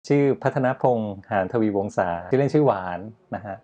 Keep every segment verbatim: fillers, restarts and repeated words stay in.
ชื่อพัฒนพงษ์หานทวีวงศาชื่อเล่นชื่อหวานนะฮะ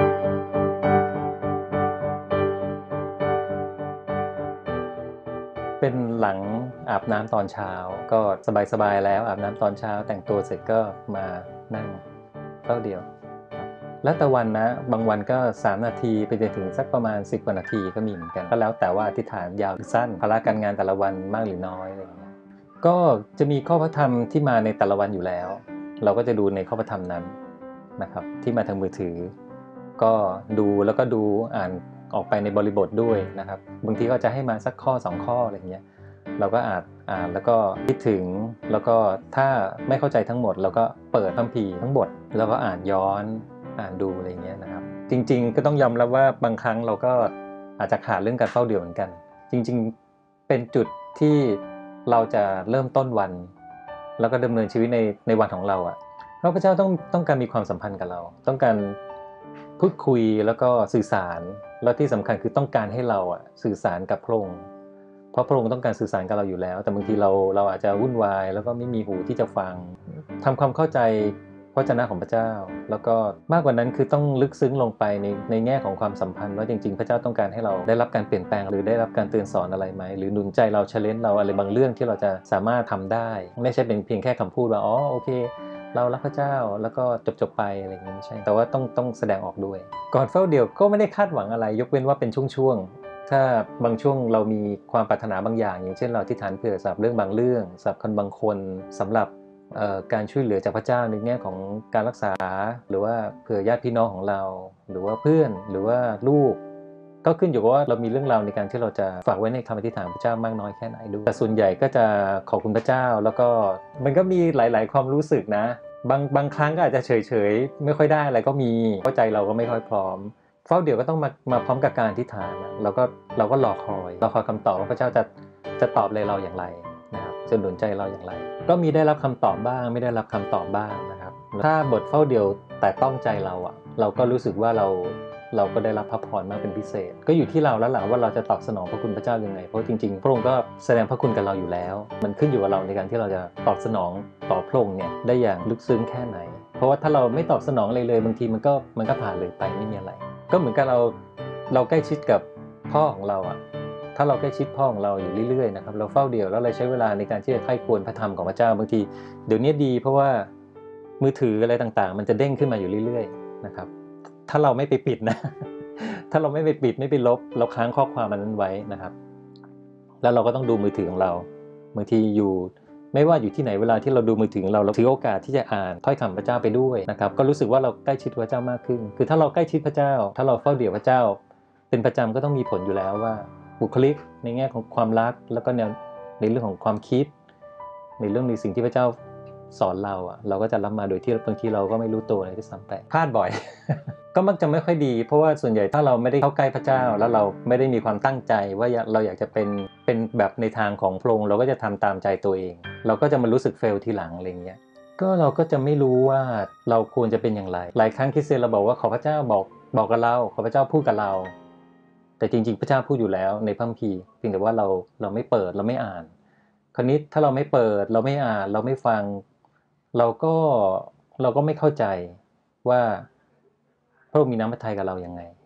เป็นหลังอาบน้ำตอนเช้าก็สบายๆแล้วอาบน้ำตอนเช้าแต่งตัวเสร็จก็มานั่งเฝ้าเดียวแล้วแต่วันนะบางวันก็สามนาทีไปจนถึงสักประมาณสิบกว่านาทีก็มีเหมือนกันก็แล้วแต่ว่าอธิษฐานยาวหรือสั้นภาระการงานแต่ละวันมากหรือน้อยอะไรอย่างเงี้ยก็จะมีข้อพระธรรมที่มาในแต่ละวันอยู่แล้วเราก็จะดูในข้อพระธรรมนั้นนะครับที่มาทางมือถือก็ดูแล้วก็ดูอ่านออกไปในบริบทด้วยนะครับบางทีก็จะให้มาสักข้อสองข้ออะไรอย่างเงี้ยเราก็อ่านอ่านแล้วก็คิดถึงแล้วก็ถ้าไม่เข้าใจทั้งหมดเราก็เปิดคัมภีร์ทั้งบทแล้วก็อ่านย้อนอ่านดูอะไรอย่างเงี้ยนะครับจริงๆก็ต้องยอมรับว่าบางครั้งเราก็อาจจะขาดเรื่องการเฝ้าเดี่ยวเหมือนกันจริงๆเป็นจุดที่เราจะเริ่มต้นวันแล้วก็ดำเนินชีวิตในในวันของเราอ่ะพระพุทธเจ้าต้องต้องการมีความสัมพันธ์กับเราต้องการพูดคุยแล้วก็สื่อสารแล้วที่สำคัญคือต้องการให้เราอ่ะสื่อสารกับพระองค์เพราะพระองค์ต้องการสื่อสารกับเราอยู่แล้วแต่บางทีเราเราอาจจะวุ่นวายแล้วก็ไม่มีหูที่จะฟังทำความเข้าใจพระวจนะของพระเจ้าแล้วก็มากกว่านั้นคือต้องลึกซึ้งลงไปในในแง่ของความสัมพันธ์ว่าจริงๆพระเจ้าต้องการให้เราได้รับการเปลี่ยนแปลงหรือได้รับการเตือนสอนอะไรไหมหรือหนุนใจเราเชลเลนเราอะไรบางเรื่องที่เราจะสามารถทำได้ไม่ใช่เป็นเพียงแค่คำพูดว่าอ๋อโอเคเรารักพระเจ้าแล้วก็จบๆไปอะไรอย่างนี้ไม่ใช่แต่ว่าต้องต้องแสดงออกด้วยก่อนเฝ้าเดี่ยวก็ไม่ได้คาดหวังอะไรยกเว้นว่าเป็นช่วงๆถ้าบางช่วงเรามีความปรารถนาบางอย่างอย่างเช่นเราอธิษฐานเผื่อสำหรับเรื่องบางเรื่องสำหรับคนบางคนสำหรับการช่วยเหลือจากพระเจ้าในแง่ของการรักษาหรือว่าเผื่อญาติพี่น้องของเราหรือว่าเพื่อนหรือว่าลูกก็ขึ้นอยู่กับว่าเรามีเรื่องราวในการที่เราจะฝากไว้ในคำอธิษฐานพระเจ้ามากน้อยแค่ไหนด้วยแต่ส่วนใหญ่ก็จะขอบคุณพระเจ้าแล้วก็มันก็มีหลายๆความรู้สึกนะบางบางครั้งก็อาจจะเฉยๆไม่ค่อยได้อะไรก็มีเพราะใจเราก็ไม่ค่อยพร้อมเฝ้าเดี๋ยวก็ต้องมามาพร้อมกับการอธิษฐานนะเราก็เราก็รอคอยรอคอยคำตอบว่าพระเจ้าจะจะตอบเลยเราอย่างไรนะครับจะหนุนใจเราอย่างไรก็มีได้รับคำตอบบ้างไม่ได้รับคำตอบบ้างนะครับถ้าบทเฝ้าเดียวแต่ต้องใจเราอ่ะเราก็รู้สึกว่าเราเราก็ได้รับพระพรมากเป็นพิเศษก็อยู่ที่เราแล้วล่ะว่าเราจะตอบสนองพระคุณพระเจ้ายังไงเพราะจริงๆพระองค์ก็แสดงพระคุณกับเราอยู่แล้วมันขึ้นอยู่กับเราในการที่เราจะตอบสนองต่อพระองค์เนี่ยได้อย่างลึกซึ้งแค่ไหนเพราะว่าถ้าเราไม่ตอบสนองอะไรเลยบางทีมันก็มันก็ผ่านเลยไปไม่มีอะไรก็เหมือนกับเราเราใกล้ชิดกับพ่อของเราอ่ะถ้าเราใกล้ชิดพ่อของเราอยู่เรื่อยๆนะครับเราเฝ้าเดี่ยวแล้วเราใช้เวลาในการที่จะใคร่ครวญพระธรรมของพระเจ้าบางทีเดี๋ยวนี้ดีเพราะว่ามือถืออะไรต่างๆมันจะเด้งขึ้นมาอยู่เรื่อยๆนะครับถ้าเราไม่ไปปิดนะถ้าเราไม่ไปปิดไม่ไปลบเราค้างข้อความมันนั้นไว้นะครับแล้วเราก็ต้องดูมือถือของเราบางทีอยู่ไม่ว่าอยู่ที่ไหนเวลาที่เราดูมือถือของเราเราถือโอกาสที่จะอ่านถ้อยคำพระเจ้าไปด้วยนะครับก็รู้สึกว่าเราใกล้ชิดพระเจ้ามากขึ้นคือถ้าเราใกล้ชิดพระเจ้าถ้าเราเฝ้าเดี่ยวพระเจ้าเป็นประจำก็ต้องมีผลอยู่แล้วว่าบุคลิกในแง่ของความรักแล้วก็ในในเรื่องของความคิดในเรื่องในสิ่งที่พระเจ้าสอนเราอ่ะเราก็จะรับมาโดยที่บางทีเราก็ไม่รู้ตัวเลยที่ซ้ำไปพลาดบ่อย ก็มักจะไม่ค่อยดีเพราะว่าส่วนใหญ่ถ้าเราไม่ได้เข้าใกล้พระเจ้าแล้วเราไม่ได้มีความตั้งใจว่าเราอยากจะเป็นเป็นแบบในทางของพระองค์เราก็จะทำตามใจตัวเองเราก็จะมารู้สึกเฟลทีหลังอะไรเงี้ยก็เราก็จะไม่รู้ว่าเราควรจะเป็นอย่างไรหลายครั้งคริสเตียนเราบอกว่าขอพระเจ้าบอกบอกกับเราขอพระเจ้าพูดกับเราแต่จริงๆพระเจ้าพูดอยู่แล้วในพระคัมภีร์เพียงแต่ว่าเราเราไม่เปิดเราไม่อ่านคราวนี้ถ้าเราไม่เปิดเราไม่อ่านเราไม่ฟังเราก็เราก็ไม่เข้าใจว่าพระองค์มีน้ำพระทัยกับเราอย่างไง